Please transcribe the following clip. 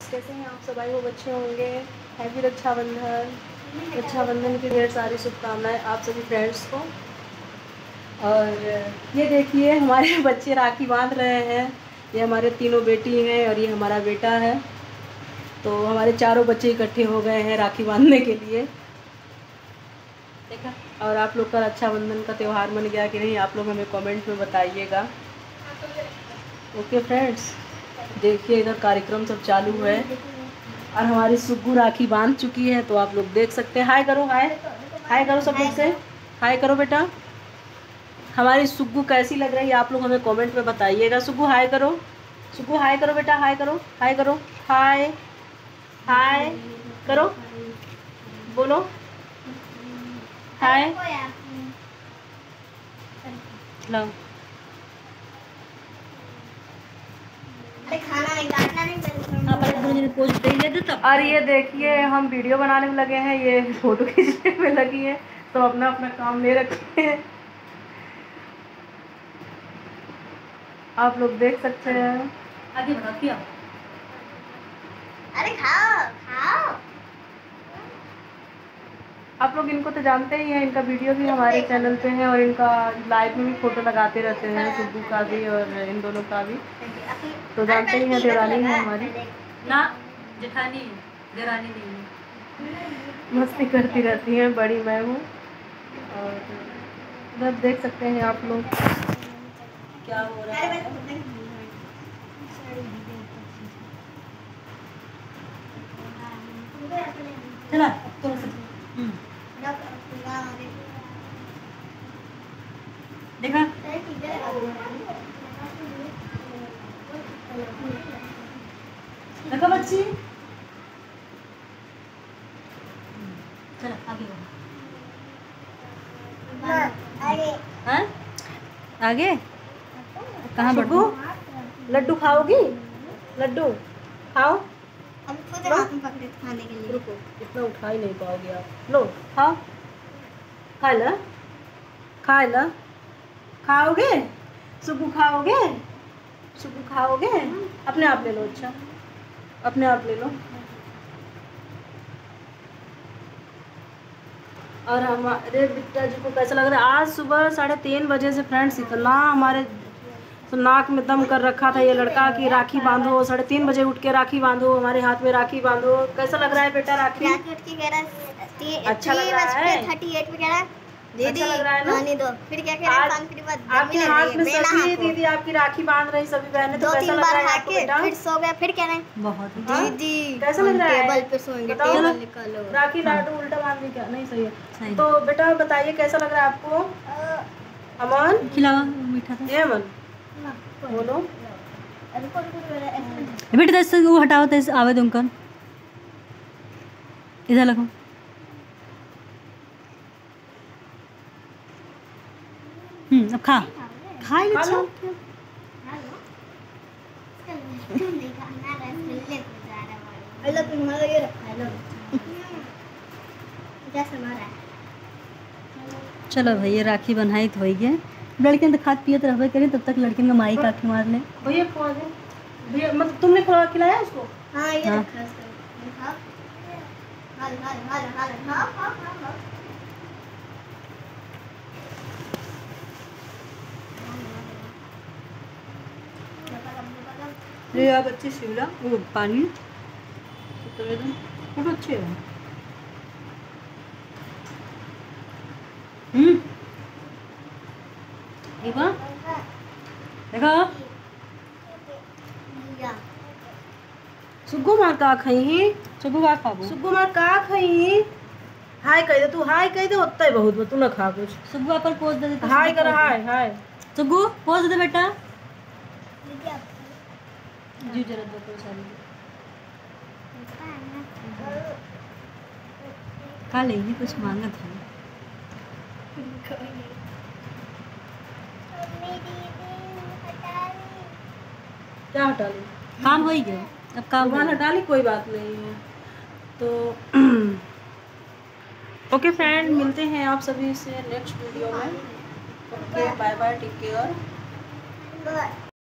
कैसे हैं आप सब? आई वो बच्चे होंगे। हैप्पी रक्षाबंधन। रक्षाबंधन की ढेर सारी शुभकामनाएं आप सभी फ्रेंड्स को। और ये देखिए हमारे बच्चे राखी बांध रहे हैं। ये हमारे तीनों बेटी हैं और ये हमारा बेटा है। तो हमारे चारों बच्चे इकट्ठे हो गए हैं राखी बांधने के लिए। देखा। और आप लोग का रक्षाबंधन का त्यौहार मन गया कि नहीं, आप लोग हमें कमेंट में बताइएगा। ओके फ्रेंड्स, देखिए इधर कार्यक्रम सब चालू है और हमारी सुग्गू राखी बांध चुकी है। तो आप लोग देख सकते हैं। हाय करो, हाय हाय करो सब लोग से। हाय करो बेटा। हमारी सुग्गू कैसी लग रही है आप लोग हमें कमेंट में बताइएगा। सुग्गू हाय करो। सुग्गू हाय करो बेटा। हाय करो, हाय करो, हाय हाय करो, बोलो हाय। लो और ये देखिए हम वीडियो बनाने में लगे हैं, ये फोटो खींचने में लगी है। तो अपना अपना काम ले रखे हैं, आप लोग देख सकते हैं। आगे बढ़ो क्या? अरे खाओ खाओ। आप लोग इनको तो जानते ही हैं, इनका वीडियो भी हमारे चैनल पे है और इनका लाइव में भी फोटो लगाते रहते हैं, सुग्गू का भी और इन दोनों का भी। तो जानते ही हैं देवरानी है हमारी ना, जेठानी देवरानी नहीं है। मस्ती करती रहती हैं। बड़ी मैं हूँ। और इधर देख सकते हैं आप लोग क्या हो रहा है। चला देखा। देखा बच्ची। चला आगे हैं? आगे कहाँ बढ़ू? लड्डू खाओगी? लड्डू खाओ। हम खुद हाथ में पकड़े खाने के लिए। रुको, इतना उठा ही नहीं पाओगे आप। लो खाओ, खा ला, खा ला। खाओगे? सुग्गू खाओगे? सुग्गू खाओगे? अपने आप ले लो। अच्छा अपने आप ले लो। और हमारे बिट्टा जी को कैसा लग रहा है? आज सुबह 3:30 बजे से फ्रेंड्स इतना हमारे तो नाक में दम कर रखा था ये लड़का कि राखी बांधो। 3:30 बजे उठ के राखी बांधो, हमारे हाथ में राखी बांधो। कैसा लग रहा है बेटा राखी? अच्छा लग रहा है? 38 पे कह रहा दीदी अच्छा लग रहा है ना? पानी दो। फिर क्या कह रहा है? पानी के बाद आपके हाथ में सभी दीदी आपकी राखी बांध रही, सभी बहनें। तो कैसा लग रहा है आपको बेटा? फिर सो गया। फिर कह रहे हैं बहुत दीदी कैसा लग रहा है? टेबल पे सोएंगे। टेबल निकालो। राखी लाडू उल्टा बांधने क्या? नहीं सही है। तो बेटा बताइए कैसा लग रहा है आपको? अमन खिलावा मीठा था। ये अमन बोलो। बेटा दस वो हटाओ दस आवे तुमकन इधर लगो। अब खा खा ले। अच्छा चलो भैया राखी बन्हाई तो हो गया। लड़कियां तो खाद पियत रहबे करें, तब तक लड़कियों का माई काठी मार ले। भैया भैया मतलब तुमने खिलाया उसको? हाँ ये हाँ। रखा है। हाँ। ये आप अच्छे शिवला वो पानी तो बहुत अच्छे है। देखा सुग्गू मार का खई? सुबह का खाबो। सुग्गू मार का खई? हाय कह दे तू, हाय कह दे। होता है बहुत तू ना खा कुछ। सुबह पर पोज दे दे। हाय कर, हाय हाय। सुग्गू पोज दे बेटा। जी जरा दो तो सारी खा लेंगे, कुछ मांगा था। क्या हटा ली? काम हो ही गया। अब काम हटा ली, कोई बात नहीं है। तो ओके फ्रेंड, मिलते हैं आप सभी से नेक्स्ट वीडियो में। Okay bye bye, take care.